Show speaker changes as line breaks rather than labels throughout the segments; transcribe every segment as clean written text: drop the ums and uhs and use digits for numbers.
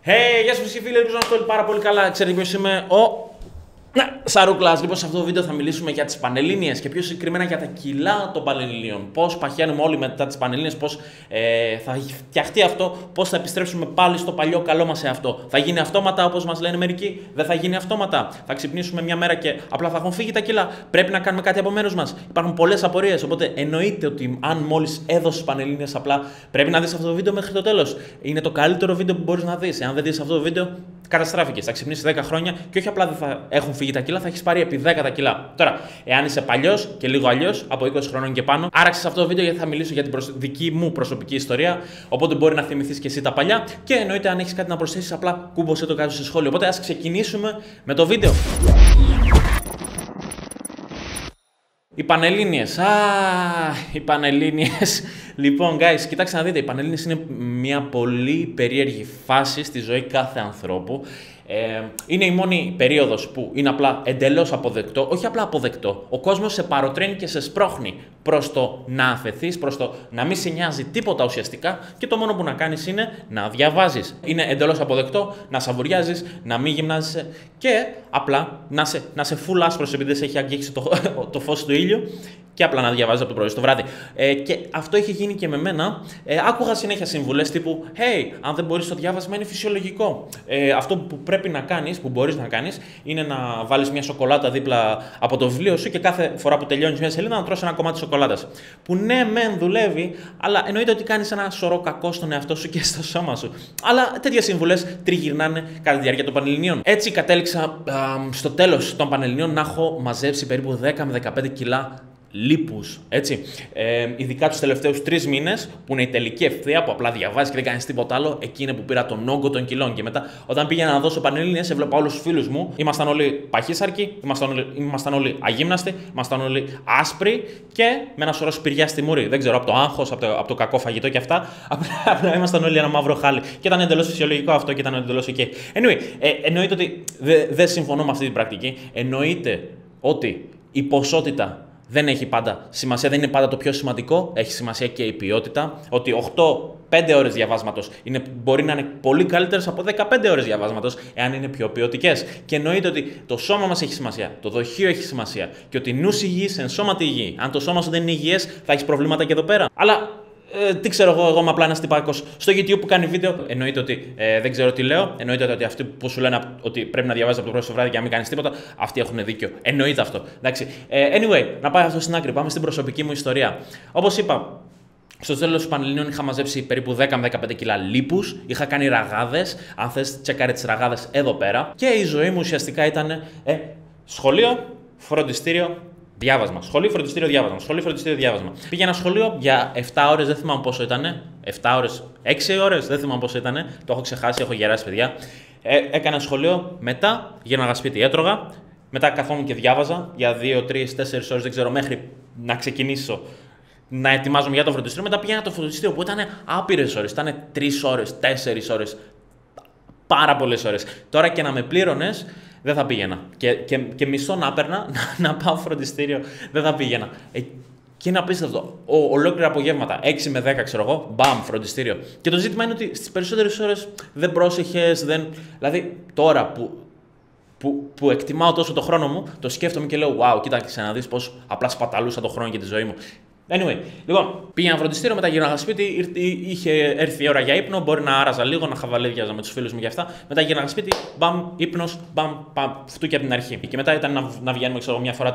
Hey, γεια σας φίλοι, ελπίζω να είστε όλοι πάρα πολύ καλά. Ξέρετε ποιος είμαι, ο Σαρούκλας. Λοιπόν, σε αυτό το βίντεο θα μιλήσουμε για τις Πανελλήνιες και πιο συγκεκριμένα για τα κιλά των Πανελληνίων. Πώς παχαίνουμε όλοι μετά τις Πανελλήνιες, πώς θα φτιαχτεί αυτό, πώς θα επιστρέψουμε πάλι στο παλιό καλό μας εαυτό. Θα γίνει αυτόματα όπως μας λένε μερικοί, δεν θα γίνει αυτόματα. Θα ξυπνήσουμε μια μέρα και απλά θα έχουν φύγει τα κιλά. Πρέπει να κάνουμε κάτι από μέρους μας. Υπάρχουν πολλές απορίες. Οπότε εννοείται ότι αν μόλις έδωσες Πανελλήνιες, απλά πρέπει να δεις αυτό το βίντεο μέχρι το τέλος. Είναι το καλύτερο βίντεο που μπορείς να δεις. Εάν δεν δεις αυτό το βίντεο, καταστράφηκες. Θα ξυπνήσεις 10 χρόνια και όχι απλά δεν θα έχουν φύγει τα κιλά, θα έχεις πάρει επί 10 τα κιλά. Τώρα, εάν είσαι παλιός και λίγο αλλιώς, από 20 χρόνων και πάνω, άραξες αυτό το βίντεο γιατί θα μιλήσω για την δική μου προσωπική ιστορία. Οπότε μπορεί να θυμηθείς και εσύ τα παλιά. Και εννοείται, αν έχεις κάτι να προσθέσεις, απλά κούμποσέ το κάτω στο σχόλιο. Οπότε ας ξεκινήσουμε με το βίντεο. Οι Πανελλήνιες. Οι Πανελλήνιες. Λοιπόν, guys, κοιτάξτε να δείτε. Οι Πανελλήνιες είναι μια πολύ περίεργη φάση στη ζωή κάθε ανθρώπου. Είναι η μόνη περίοδος που είναι απλά εντελώς αποδεκτό, όχι απλά αποδεκτό. Ο κόσμος σε παροτρύνει και σε σπρώχνει προς το να αφεθείς, προς το να μην σε νοιάζει τίποτα ουσιαστικά και το μόνο που να κάνεις είναι να διαβάζεις. Είναι εντελώς αποδεκτό να σαβουριάζεις, να μην γυμνάζεσαι και απλά να σε full άσπρος επειδή δεν σε έχει αγγίξει το φως του ήλιου και απλά να διαβάζεις από το πρωί στο βράδυ. Και αυτό είχε γίνει και με μένα. Άκουγα συνέχεια συμβουλές τύπου «Hey, αν δεν μπορείς το διάβασμα είναι φυσιολογικό». Αυτό που πρέπει να κάνεις, που μπορείς να κάνεις, είναι να βάλεις μια σοκολάτα δίπλα από το βιβλίο σου και κάθε φορά που τελειώνεις μια σελίδα να τρως ένα κομμάτι σοκολάτας. Που ναι, μεν δουλεύει, αλλά εννοείται ότι κάνεις ένα σωρό κακό στον εαυτό σου και στο σώμα σου. Αλλά τέτοιες συμβουλές τριγυρνάνε κατά τη διάρκεια των Πανελληνίων. Έτσι κατέληξα στο τέλος των Πανελληνίων να έχω μαζέψει περίπου 10 με 15 κιλά λίπους, έτσι. Ειδικά τους τελευταίους 3 μήνες, που είναι η τελική ευθεία, που απλά διαβάζεις και δεν κάνεις τίποτα άλλο, εκεί είναι που πήρα τον όγκο των κιλών. Και μετά, όταν πήγαινα να δώσω Πανελλήνιες, έβλεπα όλους τους φίλους μου. Ήμασταν όλοι παχύσαρκοι, ήμασταν όλοι αγύμναστοι, ήμασταν όλοι άσπροι και με ένα σωρό σπηριά στη μούρη. Δεν ξέρω, από το άγχος, από το κακό φαγητό και αυτά. Απλά ήμασταν όλοι ένα μαύρο χάλι. Και ήταν εντελώς φυσιολογικό αυτό και ήταν εντελώς OK. Anyway, εννοείται ότι δεν συμφωνώ με αυτή την πρακτική. Εννοείται ότι η ποσότητα δεν έχει πάντα σημασία, δεν είναι πάντα το πιο σημαντικό. Έχει σημασία και η ποιότητα. Ότι 8-5 ώρες διαβάσματος μπορεί να είναι πολύ καλύτερες από 15 ώρες διαβάσματος, εάν είναι πιο ποιοτικές. Και εννοείται ότι το σώμα μας έχει σημασία, το δοχείο έχει σημασία. Και ότι νους υγιής, εν σώματι υγιή. Αν το σώμα σου δεν είναι υγιές, θα έχεις προβλήματα και εδώ πέρα. Αλλά τι ξέρω εγώ είμαι απλά ένας τυπάκος στο YouTube που κάνει βίντεο. Εννοείται ότι δεν ξέρω τι λέω. Εννοείται ότι αυτοί που σου λένε ότι πρέπει να διαβάζεις από το πρωί στο βράδυ και να μην κάνεις τίποτα, αυτοί έχουν δίκιο. Εννοείται αυτό. Εντάξει. Anyway, να πάει αυτό στην άκρη. Πάμε στην προσωπική μου ιστορία. Όπως είπα, στο τέλος των Πανελληνίων είχα μαζέψει περίπου 10 με 15 κιλά λίπους. Είχα κάνει ραγάδες. Αν θες, τσεκάρε τις ραγάδες εδώ πέρα. Και η ζωή μου ουσιαστικά ήταν σχολείο, φροντιστήριο. Διάβασμα. Σχολείο, φροντιστήριο, διάβασμα. Σχολείο, φροντιστήριο, διάβασμα. Πήγαινα σχολείο για 7 ώρες, δεν θυμάμαι πόσο ήταν. 7 ώρες, 6 ώρες, δεν θυμάμαι πόσο ήταν. Το έχω ξεχάσει, έχω γεράσει, παιδιά. Έκανα σχολείο, μετά γύρναγα σπίτι, έτρωγα. Μετά καθόμουν και διάβαζα για 2, 3, 4 ώρες, δεν ξέρω, μέχρι να ξεκινήσω να ετοιμάζομαι για το φροντιστήριο. Μετά πήγαινα το φροντιστήριο που ήταν άπειρες ώρες. Ήταν 3 ώρες, 4 ώρες. Πάρα πολλές ώρες. Τώρα και να με πλήρωνες, δεν θα πήγαινα. Και μισό να έπαιρνα να πάω φροντιστήριο, δεν θα πήγαινα. Και είναι απίστευτο. Ολόκληρα απογεύματα, 6 με 10 ξέρω εγώ, μπαμ, φροντιστήριο. Και το ζήτημα είναι ότι στις περισσότερες ώρες δεν πρόσεχες, Δηλαδή τώρα που εκτιμάω τόσο το χρόνο μου, το σκέφτομαι και λέω: Wow, κοίταξε να δεις πώς απλά σπαταλούσα το χρόνο και τη ζωή μου. Anyway, λοιπόν, πήγαινα φροντιστήριο, μετά γύρναγα σπίτι, είχε έρθει η ώρα για ύπνο, μπορεί να άραζα λίγο, να χαβαλέδιαζα με τους φίλους μου και αυτά. Μετά γύρναγα σπίτι, μπαμ, ύπνος, μπαμ, φτούκι από την αρχή. Και μετά ήταν να βγαίνουμε, ξέρω, μια φορά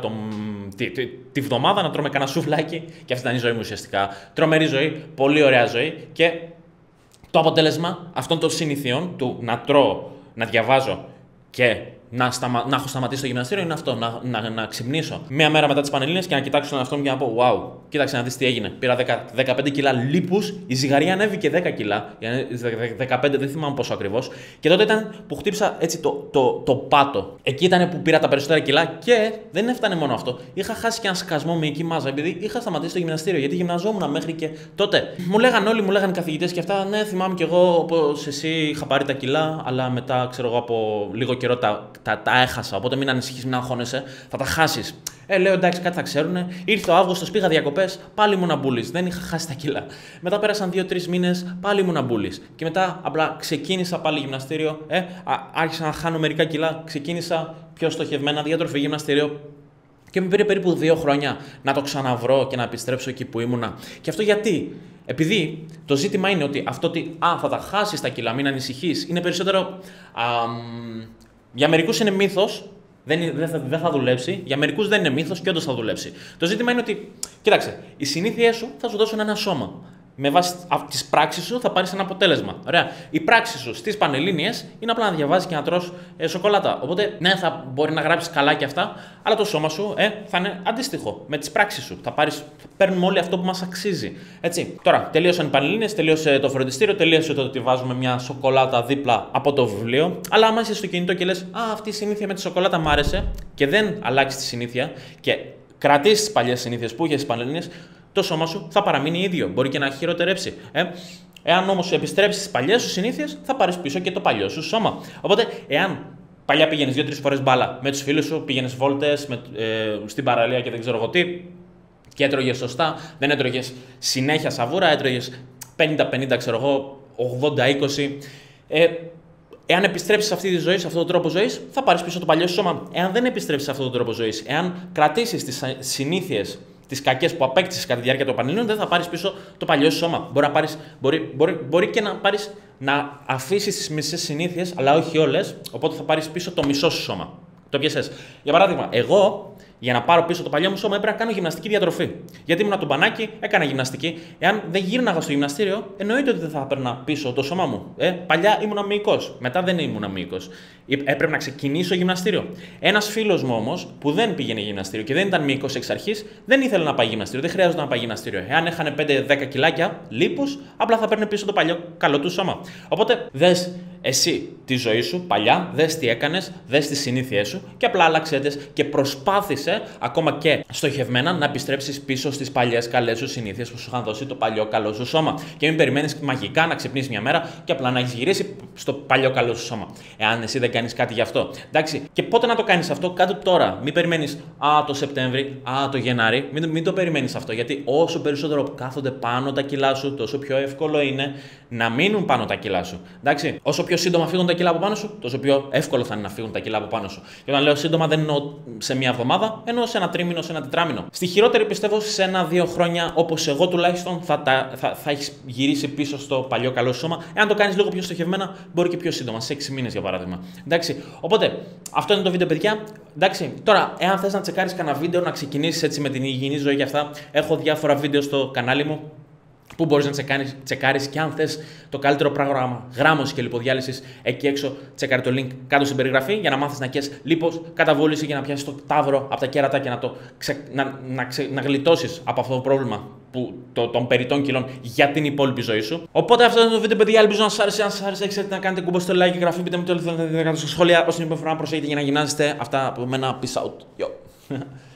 τη βδομάδα, να τρώμε κανένα σουβλάκι και αυτή ήταν η ζωή μου ουσιαστικά. Τρομερή ζωή, πολύ ωραία ζωή και το αποτέλεσμα αυτών των συνηθιών του να τρώω, να διαβάζω και να έχω σταματήσει το γυμναστήριο είναι αυτό, να ξυπνήσω μία μέρα μετά τις Πανελλήνιες και να κοιτάξω τον εαυτό μου και να πω: Wow, κοίταξε να δεις τι έγινε. Πήρα 15 κιλά λίπους, η ζυγαρία ανέβηκε 10 κιλά, 15 δεν θυμάμαι πόσο ακριβώς. Και τότε ήταν που χτύπησα έτσι το πάτο. Εκεί ήταν που πήρα τα περισσότερα κιλά και δεν έφτανε μόνο αυτό. Είχα χάσει και ένα σκασμό με εκεί μάζα, επειδή είχα σταματήσει το γυμναστήριο. Γιατί γυμναζόμουν μέχρι και τότε. Μου λέγανε οι καθηγητές και αυτά: Ναι, θυμάμαι κι εγώ όπως εσύ είχα πάρει τα κιλά, αλλά μετά ξέρω εγώ από λίγο καιρό τα Τα έχασα. Οπότε μην ανησυχείς, μην αγχώνεσαι. Θα τα χάσεις. Λέω εντάξει, κάτι θα ξέρουνε. Ήρθε ο Αύγουστος, πήγα διακοπές, πάλι ήμουν μπούλης. Δεν είχα χάσει τα κιλά. Μετά πέρασαν 2-3 μήνες, πάλι ήμουν μπούλης. Και μετά απλά ξεκίνησα πάλι γυμναστήριο. Άρχισα να χάνω μερικά κιλά. Ξεκίνησα πιο στοχευμένα διατροφή, γυμναστήριο. Και με πήρε περίπου 2 χρόνια να το ξαναβρω και να επιστρέψω εκεί που ήμουνα. Και αυτό γιατί? Επειδή το ζήτημα είναι ότι αυτό ότι θα τα χάσεις τα κιλά, μην ανησυχείς, είναι περισσότερο. Για μερικούς είναι μύθος, δεν θα δουλέψει. Για μερικούς δεν είναι μύθος και όντως θα δουλέψει. Το ζήτημα είναι ότι, κοίταξε, οι συνήθειές σου θα σου δώσουν ένα σώμα. Με βάση τις πράξεις σου θα πάρεις ένα αποτέλεσμα. Ωραία. Οι πράξεις σου στις Πανελλήνιες είναι απλά να διαβάζεις και να τρως σοκολάτα. Οπότε, ναι, θα μπορεί να γράψεις καλά και αυτά, αλλά το σώμα σου θα είναι αντίστοιχο με τις πράξεις σου. Παίρνουμε όλοι αυτό που μας αξίζει. Έτσι. Τώρα, τελείωσαν οι Πανελλήνιες, τελείωσε το φροντιστήριο, τελείωσε το ότι βάζουμε μια σοκολάτα δίπλα από το βιβλίο. Αλλά άμα είσαι στο κινητό και λες, αυτή η συνήθεια με τη σοκολάτα μ' άρεσε και δεν αλλάξει τη συνήθεια και κρατήσεις τις παλιές συνήθειες που είχες στις Πανελλήνιες, το σώμα σου θα παραμείνει ίδιο. Μπορεί και να χειροτερέψει. Εάν όμως επιστρέψεις στις παλιές σου συνήθειες, θα πάρεις πίσω και το παλιό σου σώμα. Οπότε, εάν παλιά πήγαινες 2-3 φορές μπάλα με τους φίλους σου, πήγαινες βόλτες στην παραλία και δεν ξέρω εγώ τι, και έτρωγες σωστά, δεν έτρωγες συνέχεια σαβούρα, έτρωγες 50-50, ξέρω εγώ, 80-20. Εάν επιστρέψεις σε αυτή τη ζωή, σε αυτόν τον τρόπο ζωής, θα πάρεις πίσω το παλιό σου σώμα. Εάν δεν επιστρέψεις σε αυτόν τον τρόπο ζωής, εάν κρατήσεις τις συνήθειες, τις κακές που απέκτησες κατά τη διάρκεια των Πανελλήνιων, δεν θα πάρεις πίσω το παλιό σου σώμα. Μπορεί και να αφήσεις τις μισές συνήθειες, αλλά όχι όλες, οπότε θα πάρεις πίσω το μισό σου σώμα. Το πιασες. Για παράδειγμα, εγώ για να πάρω πίσω το παλιό μου σώμα έπρεπε να κάνω γυμναστική διατροφή. Γιατί ήμουν τον μπανάκι, έκανα γυμναστική. Εάν δεν γύρναγα στο γυμναστήριο, εννοείται ότι δεν θα έπαιρνα πίσω το σώμα μου. Παλιά ήμουν μυϊκός. Μετά δεν ήμουν μυϊκός. Έπρεπε να ξεκινήσω γυμναστήριο. Ένας φίλος μου όμως που δεν πήγαινε γυμναστήριο και δεν ήταν μυϊκός εξ αρχής, δεν ήθελε να πάει γυμναστήριο. Δεν χρειάζεται να πάει γυμναστήριο. Εάν έχανε 5-10 κιλάκια λίπους, απλά θα παίρνει πίσω το παλιό καλό του σώμα. Οπότε δες εσύ τη ζωή σου παλιά, δες τι έκανες, δες τις συνήθειές σου και απλά άλλαξε τις και προσπάθησε ακόμα και στοχευμένα να επιστρέψεις πίσω στις παλιές καλές σου συνήθειες που σου είχαν δώσει το παλιό καλό σου σώμα. Και μην περιμένεις μαγικά να ξυπνήσεις μια μέρα και απλά να έχεις γυρίσει στο παλιό καλό σου σώμα. Εάν εσύ δεν κάνεις κάτι γι' αυτό. Εντάξει. Και πότε να το κάνεις αυτό? Κάτω τώρα. Μην περιμένεις το Σεπτέμβρη, το Γενάρη. Μην το περιμένεις αυτό. Γιατί όσο περισσότερο κάθονται πάνω τα κιλά σου, τόσο πιο εύκολο είναι να μείνουν πάνω τα κιλά σου. Εντάξει. Όσο πιο σύντομα φύγουν τα κιλά από πάνω σου, τόσο πιο εύκολο θα είναι να φύγουν τα κιλά από πάνω σου. Και όταν λέω σύντομα, δεν εννοώ σε μια εβδομάδα, εννοώ σε ένα τρίμηνο, σε ένα τετράμηνο. Στη χειρότερη, πιστεύω, σε 1-2 χρόνια, όπως εγώ τουλάχιστον, θα έχεις γυρίσει πίσω στο παλιό καλό σώμα. Εάν το κάνεις λίγο πιο στοχευμένα, μπορεί και πιο σύντομα, σε 6 μήνες για παράδειγμα. Εντάξει. Οπότε, αυτό είναι το βίντεο, παιδιά. Εντάξει. Τώρα, εάν θες να τσεκάρεις κανένα βίντεο, να ξεκινήσεις έτσι με την υγιεινή ζωή και αυτά, έχω διάφορα βίντεο στο κανάλι μου που μπορείς να τσεκάρεις και αν θες το καλύτερο πρόγραμμα γράμμωσης και λιποδιάλυσης εκεί έξω, τσεκάρει το link κάτω στην περιγραφή για να μάθεις να καίς λίπος, καταβόληση για να πιάσεις το ταύρο από τα κέρατα και να γλιτώσεις από αυτό το πρόβλημα των περιττών κιλών για την υπόλοιπη ζωή σου. Οπότε αυτό είναι το βίντεο, παιδιά. Ελπίζω να σας άρεσε. Αν σας άρεσε, ξέρετε να κάνετε κουμπό στο like και γραφή. Πείτε μου τι θέλετε να δείτε κάτω στα σχόλια. Όσοι είναι υπερφορά, προσέχετε για να γυμνάζεστε. Αυτά από μένα. Peace out. Yo.